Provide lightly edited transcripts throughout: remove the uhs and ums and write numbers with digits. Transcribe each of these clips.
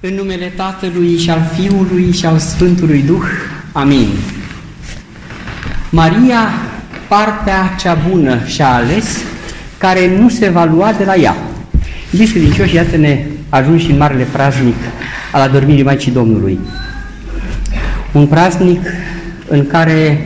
În numele Tatălui și al Fiului și al Sfântului Duh. Amin. Maria, partea cea bună și-a ales, care nu se va lua de la ea. Iubiți credincioși, iată-ne ajunși în marele praznic al adormirii Maicii Domnului. Un praznic în care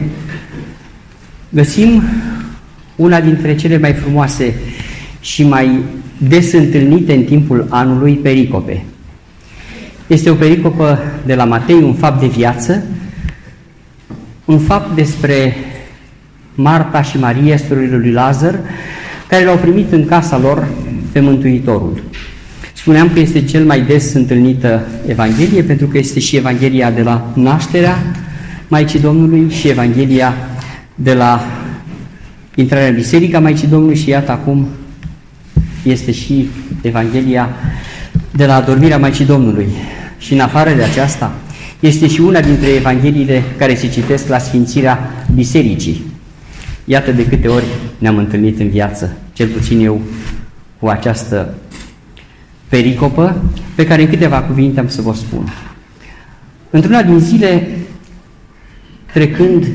găsim una dintre cele mai frumoase și mai des întâlnite în timpul anului pericope. Este o pericopă de la Matei, un fapt de viață, un fapt despre Marta și Maria, surorile lui Lazar, care l-au primit în casa lor pe Mântuitorul. Spuneam că este cel mai des întâlnită Evanghelie, pentru că este și Evanghelia de la nașterea Maicii Domnului și Evanghelia de la intrarea în Biserica Maicii Domnului și iată acum este și Evanghelia de la adormirea Maicii Domnului. Și în afară de aceasta, este și una dintre Evangheliile care se citesc la Sfințirea Bisericii. Iată de câte ori ne-am întâlnit în viață, cel puțin eu, cu această pericopă, pe care în câteva cuvinte am să vă spun. Într-una din zile, trecând,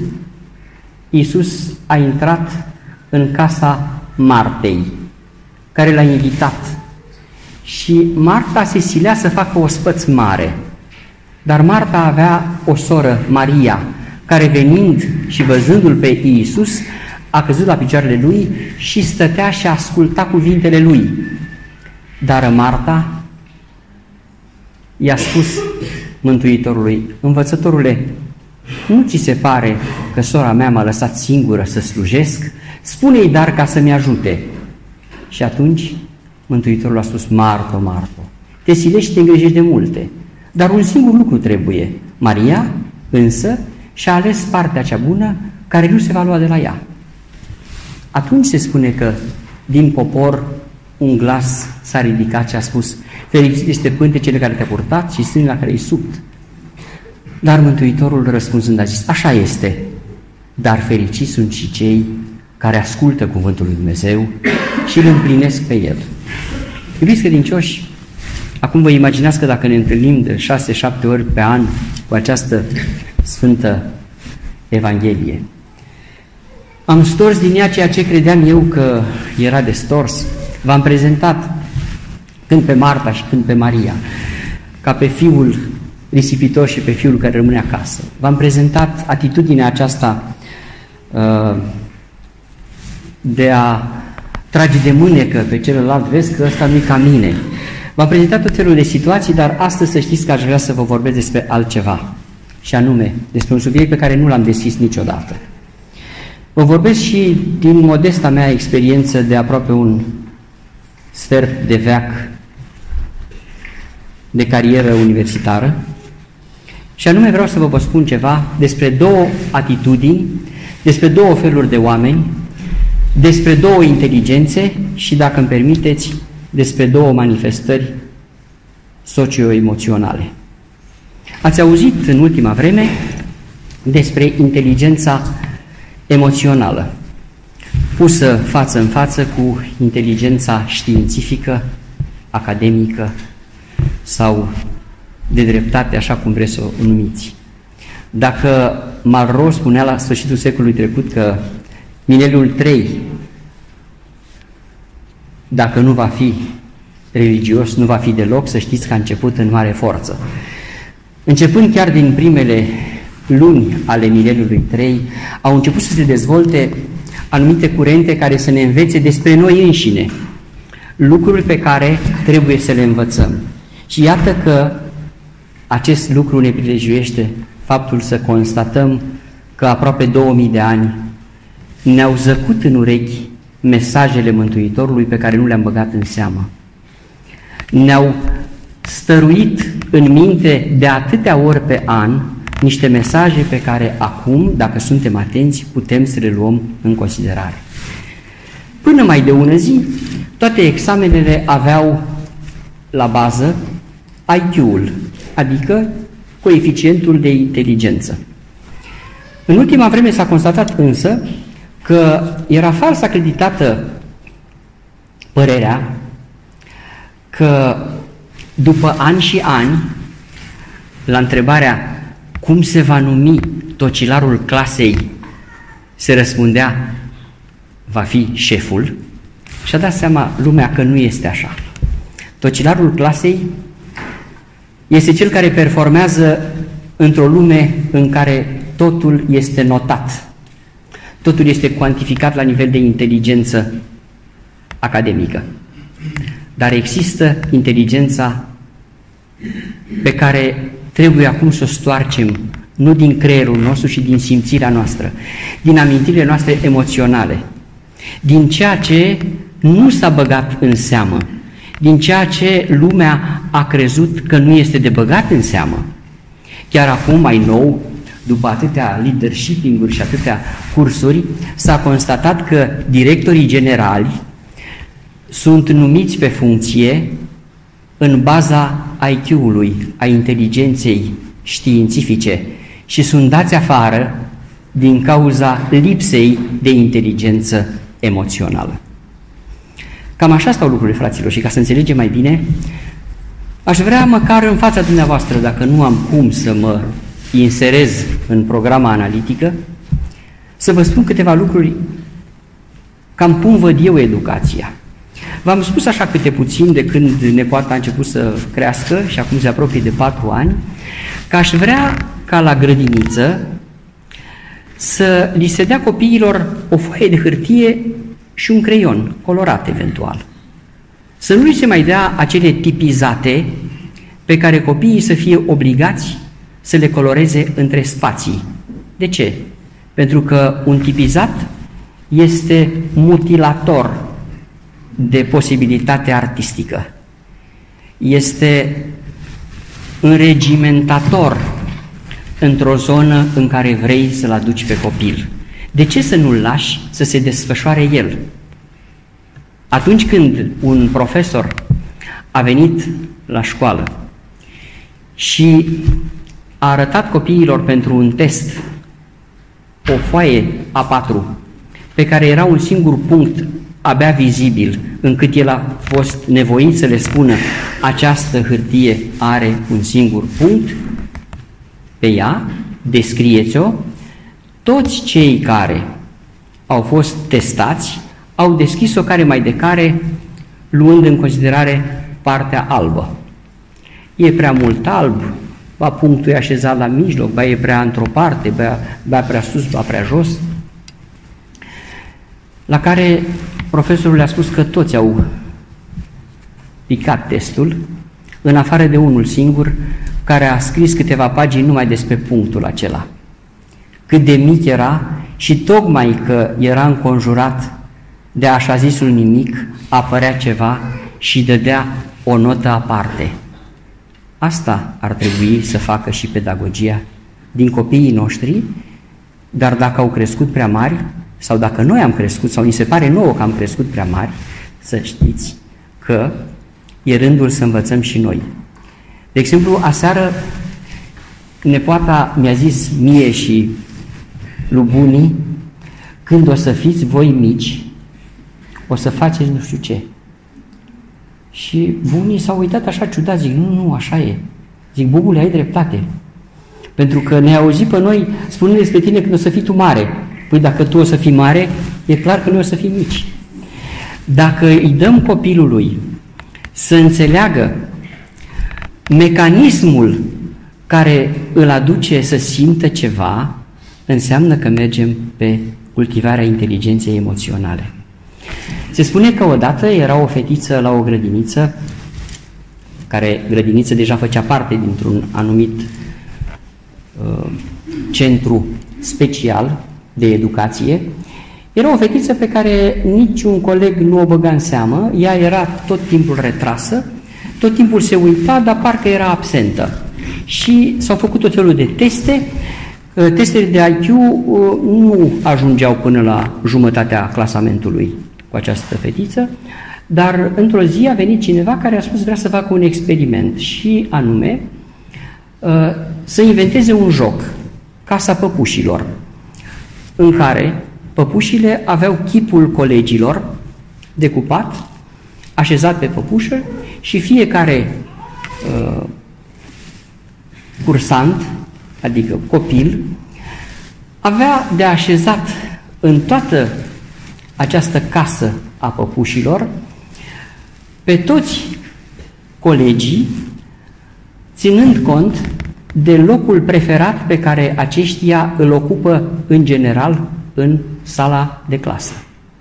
Iisus a intrat în casa Martei, care l-a invitat. Și Marta se silea să facă ospăț mare. Dar Marta avea o soră, Maria, care venind și văzându-l pe Iisus, a căzut la picioarele lui și stătea și asculta cuvintele lui. Dar Marta i-a spus Mântuitorului: Învățătorule, nu ți se pare că sora mea m-a lăsat singură să slujesc? Spune-i dar ca să-mi ajute. Și atunci Mântuitorul a spus: Marto, Marto, te silești și te îngrijești de multe, dar un singur lucru trebuie. Maria însă și-a ales partea cea bună, care nu se va lua de la ea. Atunci se spune că din popor un glas s-a ridicat și a spus: fericit este pântecele care te-a purtat și sânul la care ai subt. Dar Mântuitorul răspunzând a zis: așa este, dar fericiți sunt și cei care ascultă cuvântul lui Dumnezeu și îl împlinesc pe el. Iubiți credincioși, acum vă imaginați că dacă ne întâlnim de 6-7 ori pe an cu această Sfântă Evanghelie, am stors din ea ceea ce credeam eu că era de stors. V-am prezentat când pe Marta și când pe Maria, ca pe fiul risipitor și pe fiul care rămâne acasă. V-am prezentat atitudinea aceasta de a trage de mânecă pe celălalt, vezi că ăsta nu-i ca mine. V-am prezentat tot felul de situații, dar astăzi să știți că aș vrea să vă vorbesc despre altceva, și anume despre un subiect pe care nu l-am deschis niciodată. Vă vorbesc și din modesta mea experiență de aproape un sfert de veac de carieră universitară, și anume vreau să vă spun ceva despre două atitudini, despre două feluri de oameni, despre două inteligențe și, dacă îmi permiteți, despre două manifestări socio-emoționale. Ați auzit în ultima vreme despre inteligența emoțională, pusă față în față cu inteligența științifică, academică sau de dreptate, așa cum vreți să o numiți. Dacă Malraux spunea la sfârșitul secolului trecut că mileniul 3, dacă nu va fi religios, nu va fi deloc, să știți că a început în mare forță. Începând chiar din primele luni ale mileniului 3, au început să se dezvolte anumite curente care să ne învețe despre noi înșine, lucruri pe care trebuie să le învățăm. Și iată că acest lucru ne prilejuiește faptul să constatăm că aproape 2000 de ani ne-au zăcut în urechi mesajele Mântuitorului pe care nu le-am băgat în seamă. Ne-au stăruit în minte de atâtea ori pe an niște mesaje pe care acum, dacă suntem atenți, putem să le luăm în considerare. Până mai de ună zi, toate examenele aveau la bază IQ-ul, adică coeficientul de inteligență. În ultima vreme s-a constatat însă că era fals acreditată părerea că după ani și ani, la întrebarea cum se va numi tocilarul clasei, se răspundea, va fi șeful, și-a dat seama lumea că nu este așa. Tocilarul clasei este cel care performează într-o lume în care totul este notat, totul este cuantificat la nivel de inteligență academică. Dar există inteligența pe care trebuie acum să o stoarcem, nu din creierul nostru și din simțirea noastră, din amintirile noastre emoționale, din ceea ce nu s-a băgat în seamă, din ceea ce lumea a crezut că nu este de băgat în seamă. Chiar acum, mai nou, după atâtea leadership-uri și atâtea cursuri, s-a constatat că directorii generali sunt numiți pe funcție în baza IQ-ului, a inteligenței științifice, și sunt dați afară din cauza lipsei de inteligență emoțională. Cam așa stau lucrurile, fraților, și ca să înțelegem mai bine, aș vrea măcar în fața dumneavoastră, dacă nu am cum să mă inserez în programa analitică, să vă spun câteva lucruri cam cum văd eu educația. V-am spus așa câte puțin de când nepoata a început să crească și acum se apropie de 4 ani, că aș vrea ca la grădiniță să li se dea copiilor o foaie de hârtie și un creion colorat eventual. Să nu li se mai dea acele tipizate pe care copiii să fie obligați să le coloreze între spații. De ce? Pentru că un tipizat este mutilator de posibilitate artistică. Este înregimentator într-o zonă în care vrei să-l aduci pe copil. De ce să nu-l lași să se desfășoare el? Atunci când un profesor a venit la școală și a arătat copiilor pentru un test o foaie A4 pe care era un singur punct abia vizibil, încât el a fost nevoit să le spună această hârtie are un singur punct, pe ea descrieți-o, toți cei care au fost testați au deschis-o care mai de care, luând în considerare partea albă. E prea mult alb, ba punctul e așezat la mijloc, ba e prea într-o parte, ba prea sus, ba prea jos. La care profesorul le-a spus că toți au picat testul, în afară de unul singur, care a scris câteva pagini numai despre punctul acela. Cât de mic era și tocmai că era înconjurat de așa zisul nimic, apărea ceva și dădea o notă aparte. Asta ar trebui să facă și pedagogia din copiii noștri, dar dacă au crescut prea mari, sau dacă noi am crescut, sau ni se pare nouă că am crescut prea mari, să știți că e rândul să învățăm și noi. De exemplu, aseară nepoata mi-a zis mie și lui bunii, când o să fiți voi mici, o să faceți nu știu ce. Și bunii s-au uitat așa ciudat, zic, nu, așa e. Zic, bubule, ai dreptate. Pentru că ne-ai auzit pe noi spunând despre tine când o să fii tu mare. Păi dacă tu o să fii mare, e clar că noi o să fim mici. Dacă îi dăm copilului să înțeleagă mecanismul care îl aduce să simtă ceva, înseamnă că mergem pe cultivarea inteligenței emoționale. Se spune că odată era o fetiță la o grădiniță, care grădiniță deja făcea parte dintr-un anumit centru special de educație. Era o fetiță pe care niciun coleg nu o băga în seamă, ea era tot timpul retrasă, tot timpul se uita, dar parcă era absentă. Și s-au făcut tot felul de teste. Testele de IQ nu ajungeau până la jumătatea clasamentului cu această fetiță, dar într-o zi a venit cineva care a spus vrea să facă un experiment și anume să inventeze un joc, Casa Păpușilor, în care păpușile aveau chipul colegilor decupat, așezat pe păpușă și fiecare cursant, adică copil, avea de așezat în toată această casă a păpușilor pe toți colegii, ținând cont de locul preferat pe care aceștia îl ocupă în general în sala de clasă.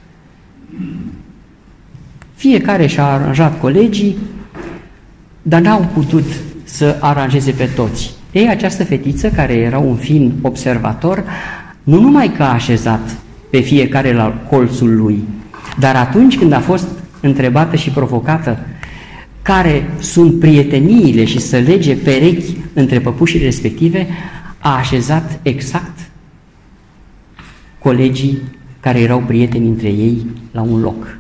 Fiecare și-a aranjat colegii, dar n-au putut să aranjeze pe toți. Ei, această fetiță, care era un fin observator, nu numai că a așezat pe fiecare la colțul lui, dar atunci când a fost întrebată și provocată care sunt prieteniile și să lege perechi între păpușile respective, a așezat exact colegii care erau prieteni între ei la un loc.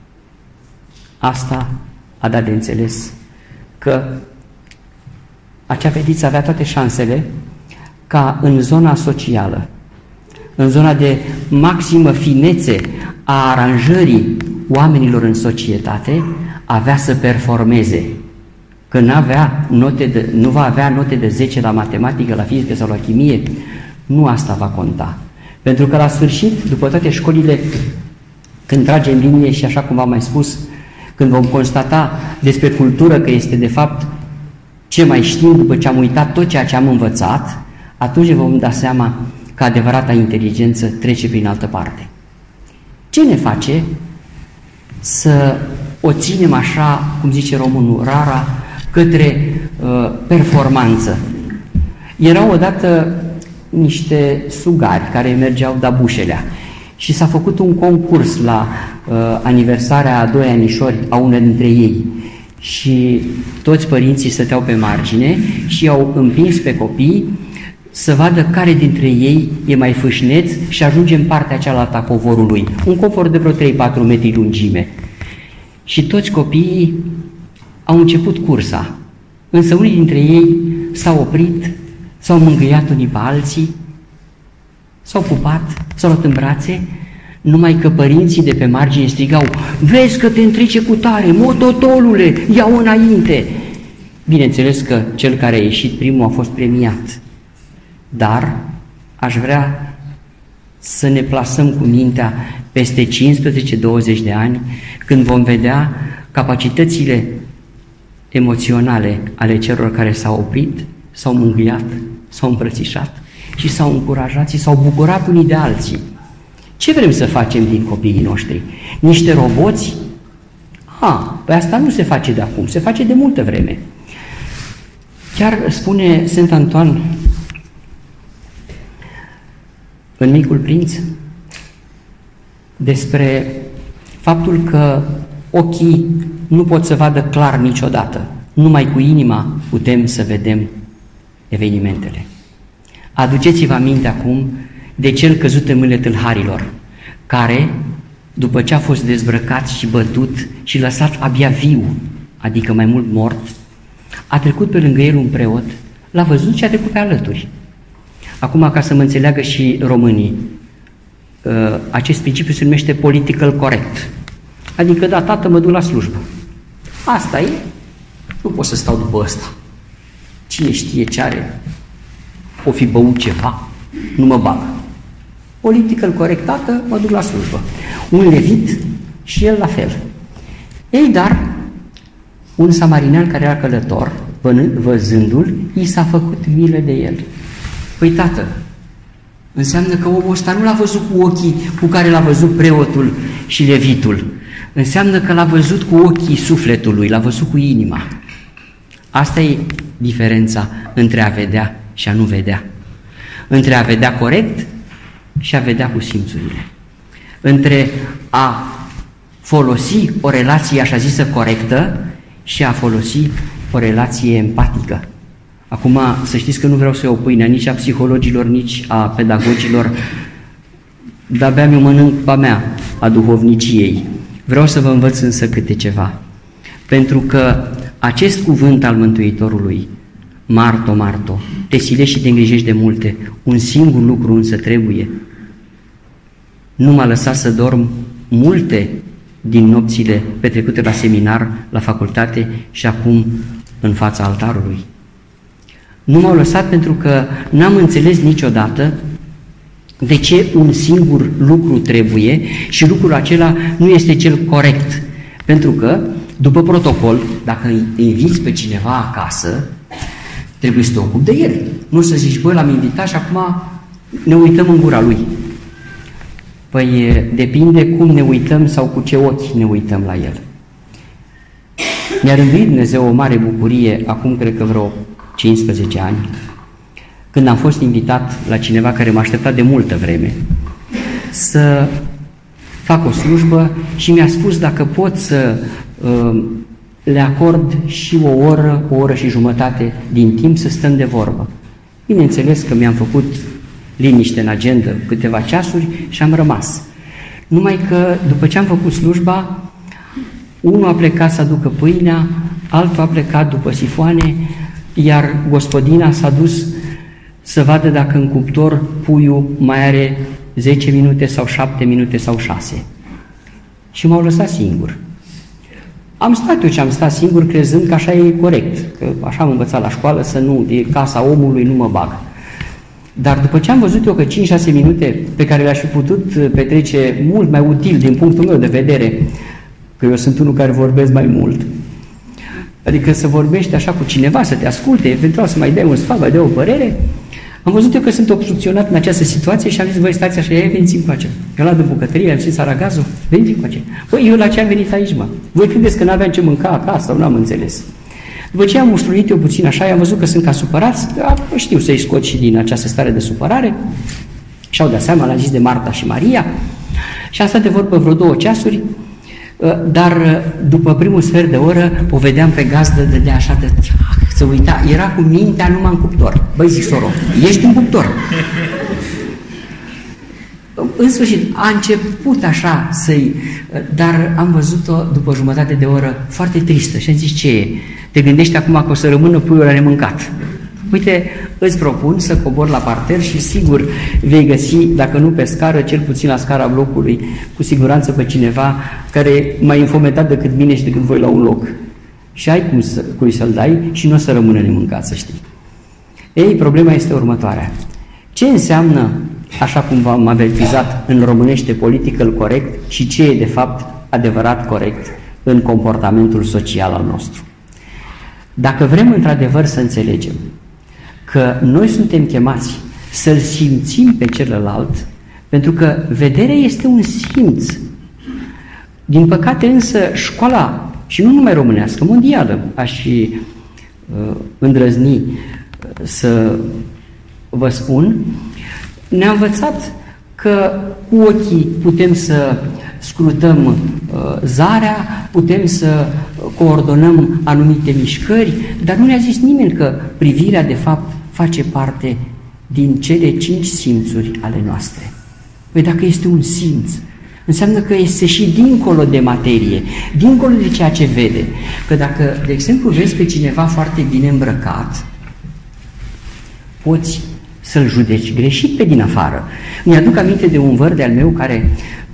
Asta a dat de înțeles că acea fetiță avea toate șansele ca în zona socială, în zona de maximă finețe a aranjării oamenilor în societate, avea să performeze. Că nu va avea note de 10 la matematică, la fizică sau la chimie, nu asta va conta. Pentru că la sfârșit, după toate școlile, când tragem linie și așa cum v-am mai spus, când vom constata despre cultură că este de fapt ce mai știm după ce am uitat tot ceea ce am învățat, atunci vom da seama că adevărata inteligență trece prin altă parte. Ce ne face să o ținem așa, cum zice românul, rara, către performanță? Erau odată niște sugari care mergeau dabușelea și s-a făcut un concurs la aniversarea a 2 anișori a unei dintre ei și toți părinții stăteau pe margine și i-au împins pe copii să vadă care dintre ei e mai fâșneț și ajunge în partea cealaltă a covorului, un covor de vreo 3-4 metri lungime. Și toți copiii au început cursa, însă unii dintre ei s-au oprit, s-au mângâiat unii pe alții, s-au pupat, s-au luat în brațe, numai că părinții de pe margine strigau: vezi că te întrece cu tare, mototolule, ia-o înainte! Bineînțeles că cel care a ieșit primul a fost premiat, dar aș vrea să ne plasăm cu mintea peste 15-20 de ani, când vom vedea capacitățile emoționale ale celor care s-au oprit, s-au mângâiat, s-au îmbrățișat și s-au încurajat și s-au bucurat unii de alții. Ce vrem să facem din copiii noștri? Niște roboți? Păi asta nu se face de acum, se face de multă vreme. Chiar spune Saint Antoine în Micul Prinț despre faptul că ochii nu pot să vadă clar niciodată. Numai cu inima putem să vedem evenimentele. Aduceți-vă aminte acum de cel căzut în mâinile tâlharilor, care, după ce a fost dezbrăcat și bătut și lăsat abia viu, adică mai mult mort, a trecut pe lângă el un preot, l-a văzut și a trecut pe alături. Acum, ca să mă înțeleagă și românii, acest principiu se numește political correct. Adică, da, tată, mă duc la slujbă. Asta e, nu pot să stau după ăsta. Cine știe ce are, o fi băut ceva, nu mă bag. Political corect, tată, mă duc la slujbă. Un levit și el la fel. Ei, dar, un samarinean care era călător, văzându-l, i s-a făcut milă de el. Păi, tată, înseamnă că omul ăsta nu l-a văzut cu ochii cu care l-a văzut preotul și levitul. Înseamnă că l-a văzut cu ochii sufletului, l-a văzut cu inima. Asta e diferența între a vedea și a nu vedea. Între a vedea corect și a vedea cu simțurile. Între a folosi o relație așa zisă corectă și a folosi o relație empatică. Acum, să știți că nu vreau să iau pâinea nici a psihologilor, nici a pedagogilor, de-abia mi-o mănânc pe mea, a duhovniciei. Vreau să vă învăț însă câte ceva. Pentru că acest cuvânt al Mântuitorului, Marto, Marto, te silești și te îngrijești de multe, un singur lucru însă trebuie. Nu m-a lăsat să dorm multe din nopțile petrecute la seminar, la facultate și acum în fața altarului. Nu m-au lăsat pentru că n-am înțeles niciodată de ce un singur lucru trebuie și lucrul acela nu este cel corect. Pentru că, după protocol, dacă îi inviți pe cineva acasă, trebuie să te ocupi de el. Nu să zici, băi, l-am invitat și acum ne uităm în gura lui. Păi depinde cum ne uităm sau cu ce ochi ne uităm la el. Mi-a rânduit Dumnezeu o mare bucurie, acum cred că vreo 15 ani, când am fost invitat la cineva care m-a așteptat de multă vreme să fac o slujbă și mi-a spus dacă pot să le acord și o oră și jumătate din timp să stăm de vorbă. Bineînțeles că mi-am făcut liniște în agenda câteva ceasuri și am rămas. Numai că după ce am făcut slujba, unul a plecat să aducă pâinea, altul a plecat după sifoane, iar gospodina s-a dus să vadă dacă în cuptor puiul mai are 10 minute sau 7 minute sau 6. Și m-au lăsat singur. Am stat eu ce am stat singur crezând că așa e corect, că așa am învățat la școală să nu, e casa omului, nu mă bag. Dar după ce am văzut eu că 5-6 minute pe care le-aș fi putut petrece mult mai util din punctul meu de vedere, că eu sunt unul care vorbesc mai mult, adică să vorbești așa cu cineva, să te asculte, eventual să mai dai un sfat, mai dai o părere, am văzut eu că sunt obstrucționat în această situație și am zis, voi stați așa, veniți încoace. Eu la de bucătărie, am zis aragazul, veniți încoace. Păi eu la ce am venit aici, mă? Voi credeți că n-aveam ce mânca acasă sau n-am înțeles? După ce am muștruit eu puțin așa, am văzut că sunt ca supărați, știu să-i scot și din această stare de supărare și-au dat seama, l-am zis de Marta și Maria și am stat de vorbă vreo 2 ceasuri, dar după primul sfert de oră o vedeam pe gazdă, dădea așa de... să uita, era cu mintea numai în cuptor. Băi, zic, soro, ești în cuptor. În sfârșit, a început așa să-i... Dar am văzut-o după jumătate de oră foarte tristă și am zis, ce e? Te gândești acum că o să rămână puiul la nemâncat. Uite, îți propun să cobor la parter și sigur vei găsi, dacă nu pe scară, cel puțin la scara blocului, cu siguranță pe cineva care e mai înfometat decât mine și decât voi la un loc. Și ai cui să-l dai și nu o să rămână nemâncat, să știi. Ei, problema este următoarea. Ce înseamnă, așa cum v-am avertizat în românește, political corect și ce e de fapt adevărat corect în comportamentul social al nostru? Dacă vrem într-adevăr să înțelegem că noi suntem chemați să-l simțim pe celălalt, pentru că vederea este un simț. Din păcate însă școala, și nu numai românească, mondială, aș fi îndrăzni să vă spun, ne-a învățat că cu ochii putem să scrutăm zarea, putem să coordonăm anumite mișcări, dar nu ne-a zis nimeni că privirea de fapt face parte din cele 5 simțuri ale noastre. Păi dacă este un simț, înseamnă că este și dincolo de materie, dincolo de ceea ce vede. Că dacă, de exemplu, vezi pe cineva foarte bine îmbrăcat, poți să-l judeci greșit pe din afară. Mi-aduc aminte de un văr de-al meu care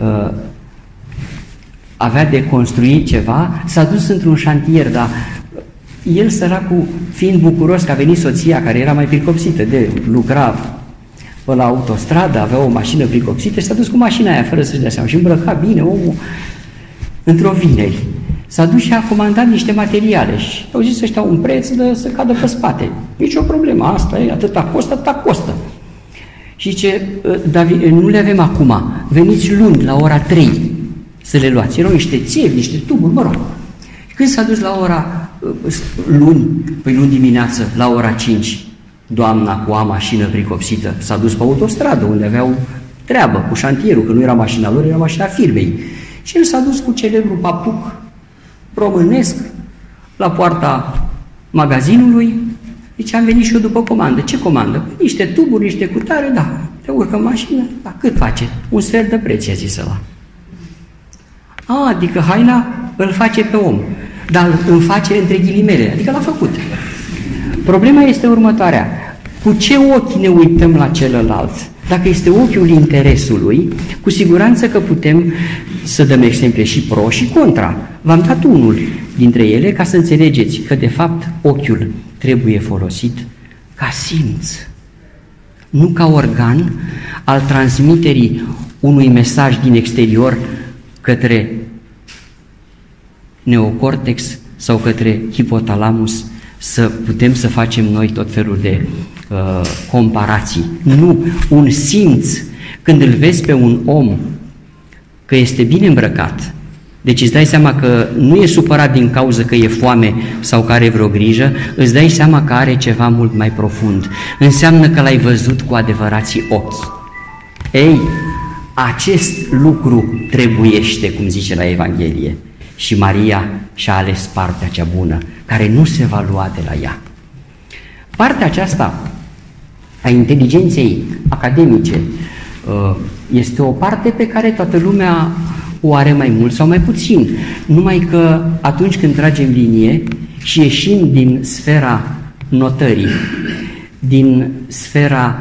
avea de construit ceva, s-a dus într-un șantier, dar el, săracul, fiind bucuros că a venit soția, care era mai pricopsită de lucra pe la autostradă, avea o mașină pricopsită și s-a dus cu mașina aia fără să-și dea seama și îmbrăca bine omul într-o vineri. S-a dus și a comandat niște materiale și au zis ăștia un preț de să cadă pe spate. Nici o problemă, asta e, atâta costă. Și zice, David, nu le avem acum, veniți luni la ora 3 să le luați. Erau niște țevi, niște tuburi, mă rog. Când s-a dus la ora luni dimineață, la ora 5, doamna cu a mașină pricopsită s-a dus pe autostradă, unde aveau treabă cu șantierul, că nu era mașina lor, era mașina firmei. Și el s-a dus cu celebrul papuc românesc la poarta magazinului. Zice, am venit și eu după comandă. Ce comandă? Niște tuburi, niște cutare, da. Te urcă în mașină, da. Cât face? Un sfert de preț, i-a zis ăla. Adică haina îl face pe om, dar îl face între ghilimele, adică l-a făcut. Problema este următoarea. Cu ce ochi ne uităm la celălalt? Dacă este ochiul interesului, cu siguranță că putem să dăm exemple și pro și contra. V-am dat unul. dintre ele ca să înțelegeți că, de fapt, ochiul trebuie folosit ca simț, nu ca organ al transmiterii unui mesaj din exterior către neocortex sau către hipotalamus, să putem să facem noi tot felul de comparații. Nu, un simț. Când îl vezi pe un om că este bine îmbrăcat, deci îți dai seama că nu e supărat din cauza că e foame sau că are vreo grijă, îți dai seama că are ceva mult mai profund. Înseamnă că l-ai văzut cu adevărații ochi. Ei, acest lucru trebuiește, cum zice la Evanghelie. Și Maria și-a ales partea cea bună, care nu se va lua de la ea. Partea aceasta a inteligenței academice este o parte pe care toată lumea o are mai mult sau mai puțin. Numai că atunci când tragem linie și ieșim din sfera notării, din sfera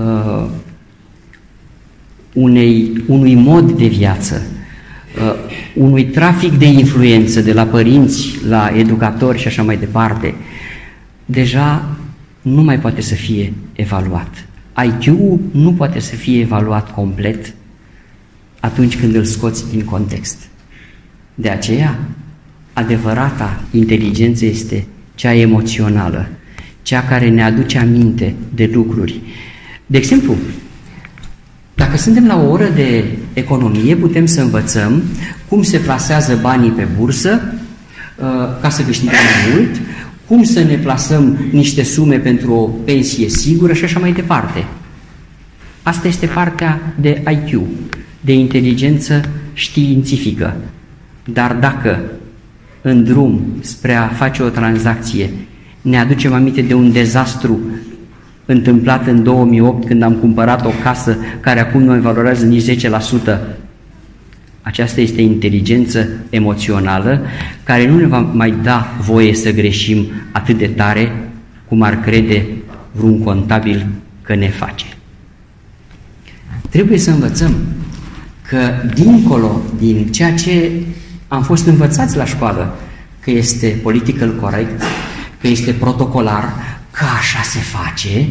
unui mod de viață, unui trafic de influență de la părinți, la educatori și așa mai departe, deja nu mai poate să fie evaluat. IQ-ul nu poate să fie evaluat complet atunci când îl scoți din context. De aceea, adevărata inteligență este cea emoțională, cea care ne aduce aminte de lucruri. De exemplu, dacă suntem la o oră de economie, putem să învățăm cum se plasează banii pe bursă ca să câștigăm mai mult, cum să ne plasăm niște sume pentru o pensie sigură și așa mai departe. Asta este partea de IQ, de inteligență științifică. Dar dacă în drum spre a face o tranzacție ne aducem aminte de un dezastru întâmplat în 2008 când am cumpărat o casă care acum nu mai valorează nici 10%, aceasta este inteligență emoțională care nu ne va mai da voie să greșim atât de tare cum ar crede vreun contabil că ne face. Trebuie să învățăm că dincolo din ceea ce am fost învățați la școală, că este political correct, că este protocolar, că așa se face,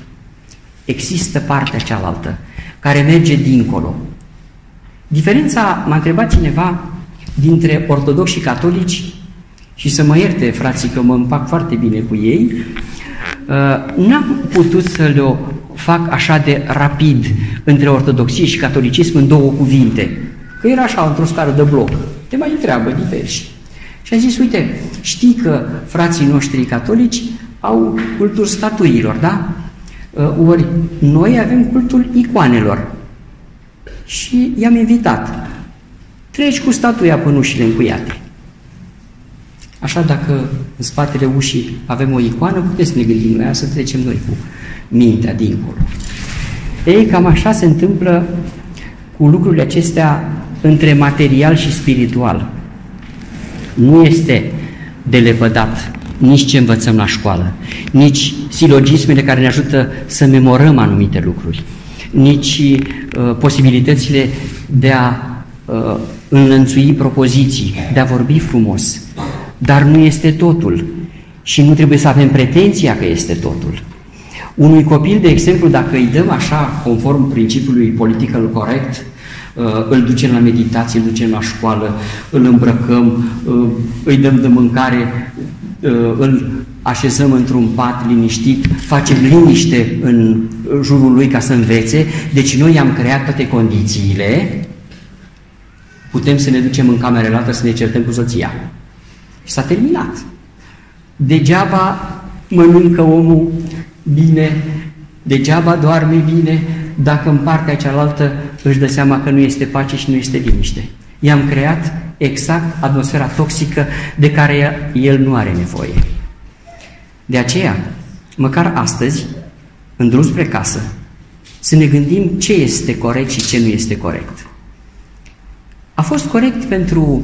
există partea cealaltă care merge dincolo. Diferența, m-a întrebat cineva, dintre ortodoxi și catolici, și să mă ierte frații că mă împac foarte bine cu ei, n-am putut să le fac așa de rapid între ortodoxie și catolicism în două cuvinte, că era așa într-o scară de bloc, te mai întreabă diversi. Și a zis, uite, știi că frații noștri catolici au cultul statuilor, da? Ori noi avem cultul icoanelor. Și i-am invitat. Treci cu statuia până ușile încuiate. Așa, dacă în spatele ușii avem o icoană, putem să ne gândim la ea, să trecem noi cu mintea dincolo. Ei, cam așa se întâmplă cu lucrurile acestea între material și spiritual. Nu este de lepădat nici ce învățăm la școală, nici silogismele care ne ajută să memorăm anumite lucruri, nici posibilitățile de a înlănțui propoziții, de a vorbi frumos. Dar nu este totul și nu trebuie să avem pretenția că este totul. Unui copil, de exemplu, dacă îi dăm așa, conform principiului political correct, îl ducem la meditație, îl ducem la școală, îl îmbrăcăm, îi dăm de mâncare, îl așezăm într-un pat liniștit, facem liniște în jurul lui ca să învețe, deci noi i-am creat toate condițiile, putem să ne ducem în camera altă să ne certăm cu soția. Și s-a terminat. Degeaba mănâncă omul bine, degeaba doarme bine, dacă în partea cealaltă își dă seama că nu este pace și nu este liniște. I-am creat exact atmosfera toxică de care el nu are nevoie. De aceea, măcar astăzi, în drum spre casă, să ne gândim ce este corect și ce nu este corect. A fost corect pentru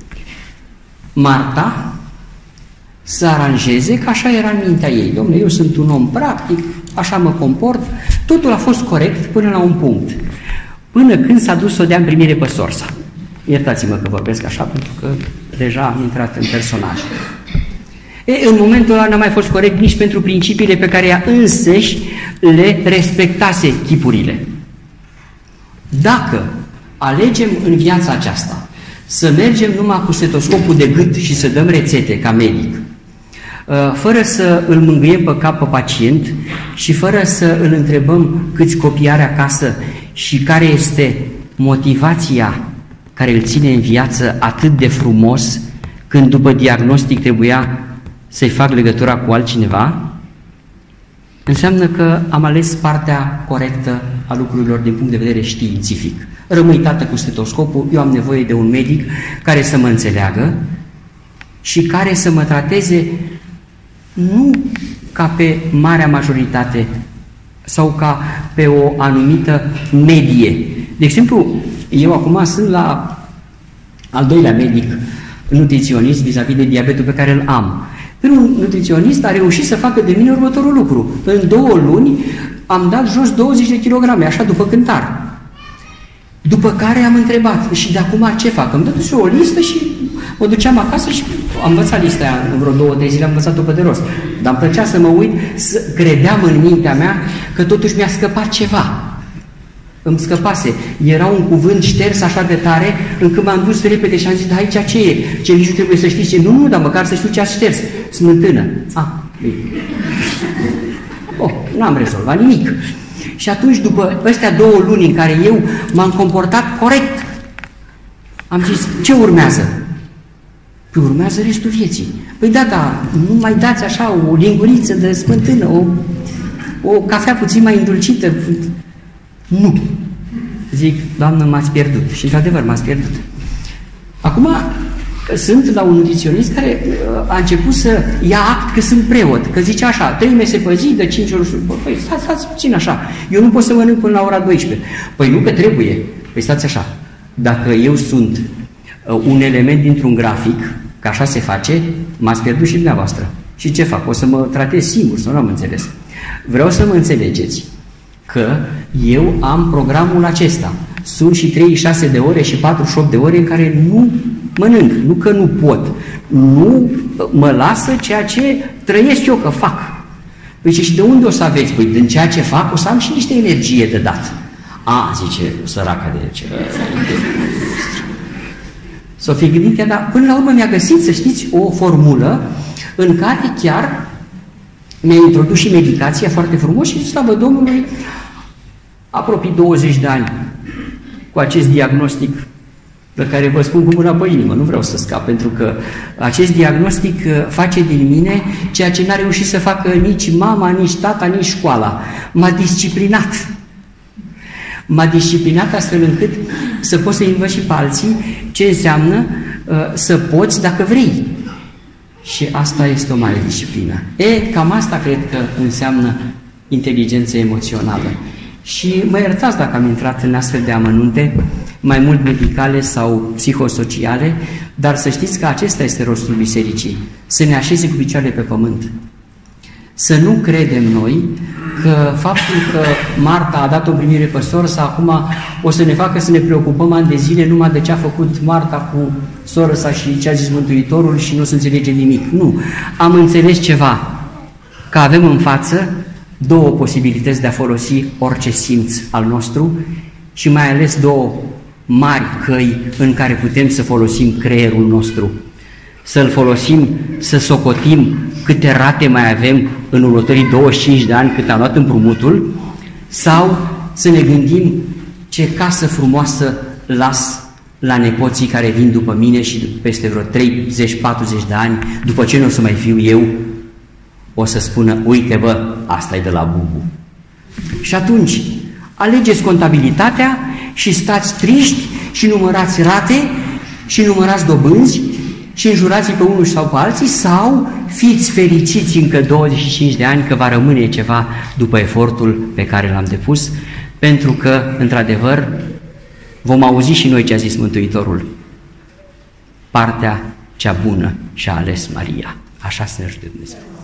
Marta să aranjeze că așa era în mintea ei. Dom'le, eu sunt un om practic, așa mă comport. Totul a fost corect până la un punct. Până când s-a dus să o dea în primire pe sorsa. Iertați-mă că vorbesc așa, pentru că deja am intrat în personaj. În momentul ăla n-a mai fost corect nici pentru principiile pe care ea însăși le respectase chipurile. Dacă alegem în viața aceasta să mergem numai cu stetoscopul de gât și să dăm rețete ca medic, fără să îl mângâiem pe cap pe pacient și fără să îl întrebăm câți copii are acasă și care este motivația care îl ține în viață atât de frumos când după diagnostic trebuia să-i fac legătura cu altcineva, înseamnă că am ales partea corectă a lucrurilor din punct de vedere științific. Rămâi tată cu stetoscopul, eu am nevoie de un medic care să mă înțeleagă și care să mă trateze nu ca pe marea majoritate sau ca pe o anumită medie. De exemplu, eu acum sunt la al doilea medic nutriționist vis-a-vis de diabetul pe care îl am. Un nutriționist a reușit să facă de mine următorul lucru. În 2 luni am dat jos 20 de kilograme, așa după cântar. După care am întrebat, și de acum ce fac? Îmi dăduse o listă și mă duceam acasă și am învățat lista aia în vreo 2-3 zile, am învățat-o pe de rost. Dar îmi plăcea să mă uit, credeam în mintea mea că totuși mi-a scăpat ceva. Îmi scăpase. Era un cuvânt șters așa de tare, încât m-am dus repede și am zis, da, aici ce e? Ce nici nu trebuie să știți? Nu, dar măcar să știu ce ați șters. Smântână. Bine. N-am rezolvat nimic. Și atunci, după astea 2 luni în care eu m-am comportat corect, am zis, ce urmează? Păi urmează restul vieții. Păi da, nu mai dați așa o linguriță de smântână, o cafea puțin mai îndulcită. Nu. Zic, Doamnă, m-ați pierdut. Și într-adevăr m-ați pierdut. Acum sunt la un nutriționist care a început să ia act că sunt preot, că zice așa, 3 mese pe zi, de 5 ori. Păi stați puțin așa, eu nu pot să mănânc până la ora 12. Păi nu, că trebuie. Păi stați așa, dacă eu sunt un element dintr-un grafic, că așa se face, m-ați pierdut și dumneavoastră. Și ce fac? O să mă tratez singur, sau nu am înțeles. Vreau să mă înțelegeți că eu am programul acesta. Sunt și 36 de ore și 48 de ore în care nu mănânc, nu că nu pot, nu mă lasă ceea ce trăiesc eu că fac. Păi și de unde o să aveți? Păi din ceea ce fac o să am și niște energie de dat. Zice săraca de ce. S-o fi gândit, dar până la urmă mi-a găsit, să știți, o formulă în care chiar mi-a introdus și medicația foarte frumos și, slavă Domnului, aproape 20 de ani cu acest diagnostic pe care vă spun cu mâna pe inimă, nu vreau să scap, pentru că acest diagnostic face din mine ceea ce n-a reușit să facă nici mama, nici tata, nici școala. M-a disciplinat. M-a disciplinat astfel încât să poți să-i învăț și pe alții ce înseamnă să poți dacă vrei. Și asta este o mare disciplină. Cam asta cred că înseamnă inteligență emoțională. Și mă iertați dacă am intrat în astfel de amănunte, mai mult medicale sau psihosociale, dar să știți că acesta este rostul bisericii, să ne așeze cu picioarele pe pământ. Să nu credem noi că faptul că Marta a dat o primire pe soră sa, acum o să ne facă să ne preocupăm ani de zile numai de ce a făcut Marta cu soră sa și ce a zis Mântuitorul și nu o să înțelegem nimic. Nu. Am înțeles ceva, că avem în față 2 posibilități de a folosi orice simț al nostru și mai ales 2 mari căi în care putem să folosim creierul nostru. Să-l folosim, să socotim câte rate mai avem în următorii 25 de ani cât am luat împrumutul, sau să ne gândim ce casă frumoasă las la nepoții care vin după mine și peste vreo 30-40 de ani, după ce nu o să mai fiu eu, o să spună, uite bă, asta e de la Bubu. Și atunci, alegeți contabilitatea și stați triști și numărați rate și numărați dobânzi și înjurați pe unul sau pe alții, sau fiți fericiți încă 25 de ani că va rămâne ceva după efortul pe care l-am depus, pentru că, într-adevăr, vom auzi și noi ce a zis Mântuitorul. Partea cea bună și-a ales Maria. Așa să ne ajute Dumnezeu.